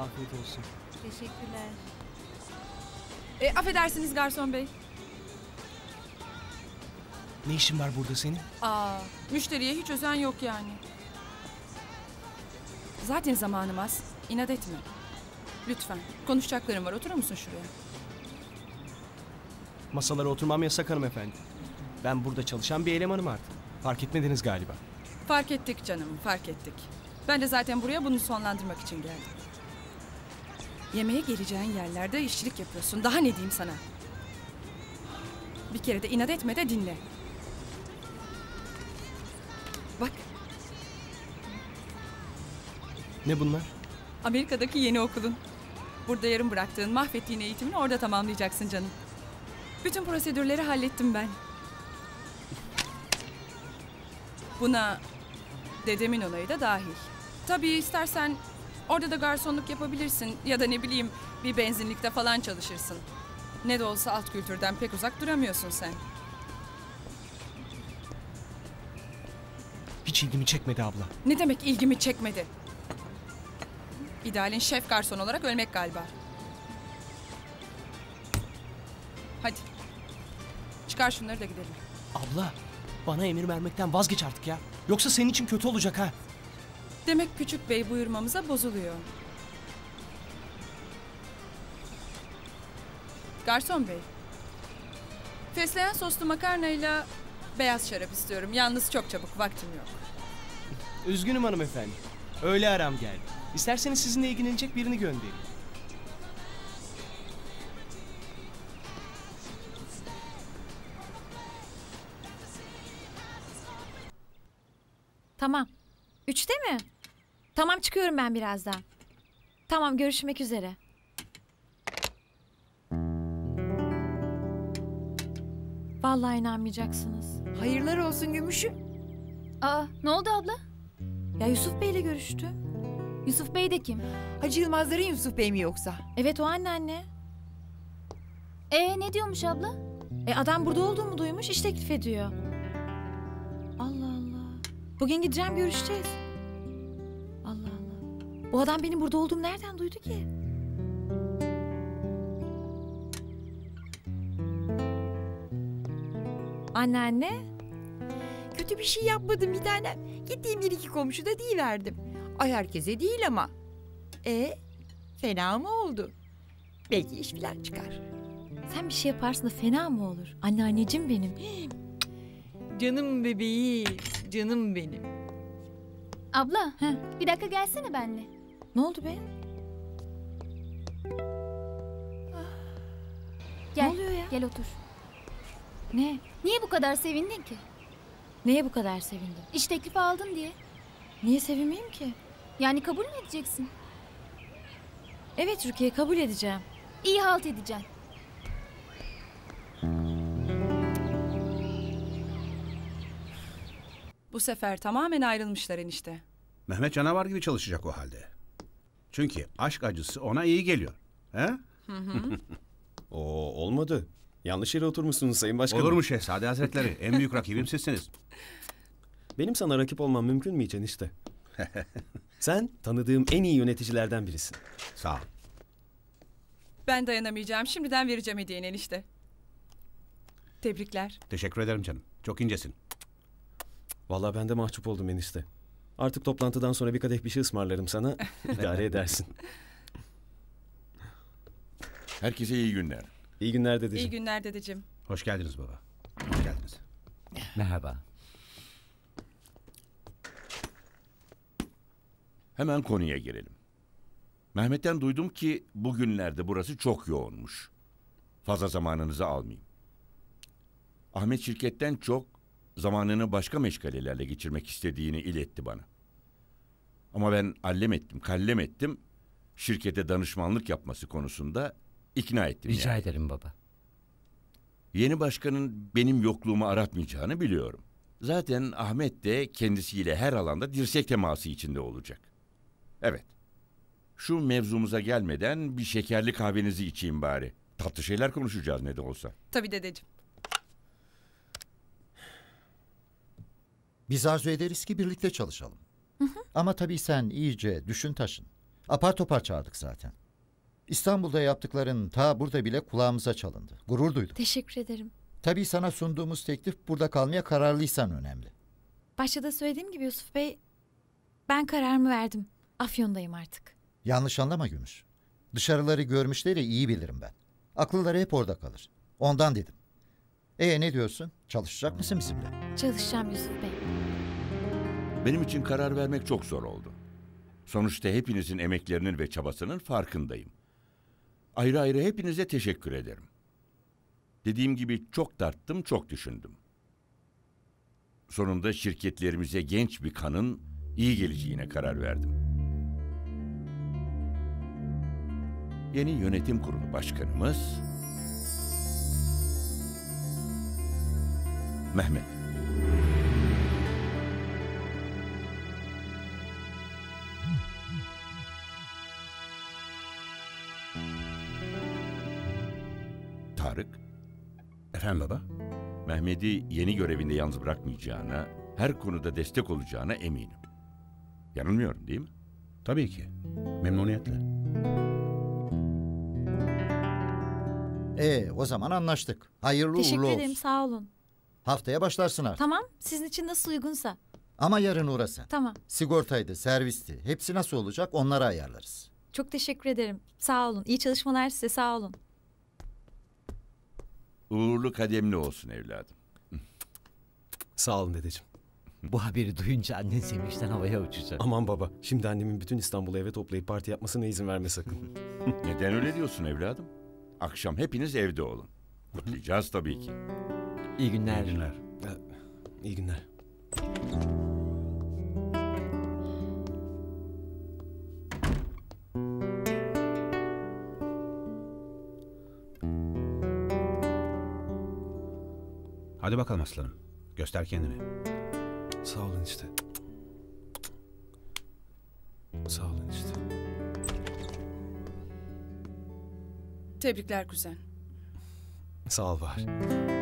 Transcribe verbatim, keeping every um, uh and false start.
Afiyet olsun. Teşekkürler. E, affedersiniz garson bey. Ne işin var burada senin? Aa, müşteriye hiç özen yok yani. Zaten zamanım az. İnat etme. Lütfen. Konuşacaklarım var. Oturur musun şuraya? Masalara oturmam yasak hanımefendi. Ben burada çalışan bir elemanım artık. Fark etmediniz galiba. Fark ettik canım, fark ettik. Ben de zaten buraya bunu sonlandırmak için geldim. Yemeğe geleceğin yerlerde işçilik yapıyorsun. Daha ne diyeyim sana? Bir kere de inat etme de dinle. Bak, Ne bunlar? Amerika'daki yeni okulun. Burada yarım bıraktığın, mahvettiğin eğitimini orada tamamlayacaksın canım. Bütün prosedürleri hallettim ben. Buna dedemin onayı da dahil. Tabii istersen orada da garsonluk yapabilirsin ya da ne bileyim bir benzinlikte falan çalışırsın. Ne de olsa alt kültürden pek uzak duramıyorsun sen. Hiç ilgimi çekmedi abla. Ne demek ilgimi çekmedi? İdealin şef garson olarak ölmek galiba. Hadi. Çıkar şunları da gidelim. Abla, bana emir vermekten vazgeç artık ya. Yoksa senin için kötü olacak ha. Demek küçük bey buyurmamıza bozuluyor. Garson bey. Fesleğen soslu makarnayla beyaz şarap istiyorum. Yalnız çok çabuk, vaktim yok. Üzgünüm hanımefendi. Öğle aram geldi. İsterseniz sizinle ilgilenecek birini göndereyim. Tamam. Üçte mi? Tamam, çıkıyorum ben birazdan. Tamam, görüşmek üzere. Vallahi inanmayacaksınız. Hayırlar olsun Gümüşüm. Aa, ne oldu abla? Ya Yusuf Bey'le görüştü. Yusuf Bey de kim? Hacı Yılmazların Yusuf Bey mi yoksa? Evet, o anneanne. Ee, ne diyormuş abla? E adam burada olduğumu duymuş, iş teklif ediyor. Allah Allah. Bugün gideceğim, görüşeceğiz. Allah Allah. Bu adam benim burada olduğumu nereden duydu ki? Anneanne. Kötü bir şey yapmadım bir tanem. Gittiğim bir iki komşu da deyiverdim. Ay herkese değil ama. E fena mı oldu? Belki iş falan çıkar. Sen bir şey yaparsın da fena mı olur? Anneanneciğim benim. Canım bebeğim, canım benim. Abla, Heh. bir dakika gelsene benimle. Ne oldu be? Gel, Ne oluyor ya? gel otur. Ne? Niye bu kadar sevindin ki? Neye bu kadar sevindim? İş teklifi aldın diye. Niye sevinmeyeyim ki? Yani kabul mü edeceksin? Evet Rukiye, kabul edeceğim. İyi halt edeceksin. Bu sefer tamamen ayrılmışlar enişte. Mehmet canavar gibi çalışacak o halde. Çünkü aşk acısı ona iyi geliyor. He? Oo, olmadı. Yanlış yere oturmuşsunuz Sayın Başkanım. Olur mu Şehzade Hazretleri? En büyük rakibim sizsiniz. Benim sana rakip olmam mümkün mü hiç enişte? Sen tanıdığım en iyi yöneticilerden birisin. Sağ ol. Ben dayanamayacağım. Şimdiden vereceğim hediyeni enişte. Tebrikler. Teşekkür ederim canım. Çok incesin. Vallahi ben de mahcup oldum enişte. Artık toplantıdan sonra bir kadeh bir şey ısmarlarım sana. İdare edersin. Herkese iyi günler. İyi günler dedeciğim. İyi günler dedeciğim. Hoş geldiniz baba. Hoş geldiniz. Merhaba. Hemen konuya girelim. Mehmet'ten duydum ki bugünlerde burası çok yoğunmuş. Fazla zamanınızı almayayım. Ahmet şirketten çok zamanını başka meşgalelerle geçirmek istediğini iletti bana. Ama ben allem ettim, kallem ettim. Şirkete danışmanlık yapması konusunda ikna ettim. Rica yani. ederim baba. Yeni başkanın benim yokluğumu aratmayacağını biliyorum. Zaten Ahmet de kendisiyle her alanda dirsek teması içinde olacak. Evet. Şu mevzumuza gelmeden bir şekerli kahvenizi içeyim bari. Tatlı şeyler konuşacağız ne de olsa. Tabii dedeciğim. Biz arzu ederiz ki birlikte çalışalım. Hı hı. Ama tabii sen iyice düşün taşın. Apar topar çağırdık zaten. İstanbul'da yaptıkların ta burada bile kulağımıza çalındı. Gurur duyduk. Teşekkür ederim. Tabii sana sunduğumuz teklif burada kalmaya kararlıysan önemli. Başta da söylediğim gibi Yusuf Bey, ben kararımı verdim. Afyon'dayım artık. Yanlış anlama Gümüş. Dışarıları görmüşleri iyi bilirim ben. Akılları hep orada kalır. Ondan dedim. E ne diyorsun? Çalışacak mısın bizimle? Çalışacağım Yusuf Bey. Benim için karar vermek çok zor oldu. Sonuçta hepinizin emeklerinin ve çabasının farkındayım. Ayrı ayrı hepinize teşekkür ederim. Dediğim gibi çok tarttım, çok düşündüm. Sonunda şirketlerimize genç bir kanın iyi geleceğine karar verdim. Yeni yönetim kurulu başkanımız Mehmet. Tarık, Efendim baba? Mehmet'i yeni görevinde yalnız bırakmayacağına, her konuda destek olacağına eminim. Yanılmıyorum değil mi? Tabii ki. Memnuniyetle. E o zaman anlaştık. Hayırlı Teşekkür uğurlu ederim, olsun. sağ olun. Haftaya başlarsın artık. Tamam, sizin için nasıl uygunsa. Ama yarın uğrasın. Tamam, Sigortaydı, servisti. Hepsi nasıl olacak onları ayarlarız. çok teşekkür ederim. Sağ olun. İyi çalışmalar size, sağ olun. Uğurlu kademli olsun evladım. Sağ olun dedeciğim. Bu haberi duyunca annen sevinçten havaya uçacak. Aman baba, şimdi annemin bütün İstanbul'u eve toplayıp parti yapmasına izin verme sakın. Neden öyle diyorsun evladım? Akşam hepiniz evde olun. Kutlayacağız tabii ki. İyi günler. İyi günler. İyi günler. Hadi bakalım aslanım. Göster kendini. Sağ olun işte. Sağ olun işte. Tebrikler kuzen. Sağ ol Bahar.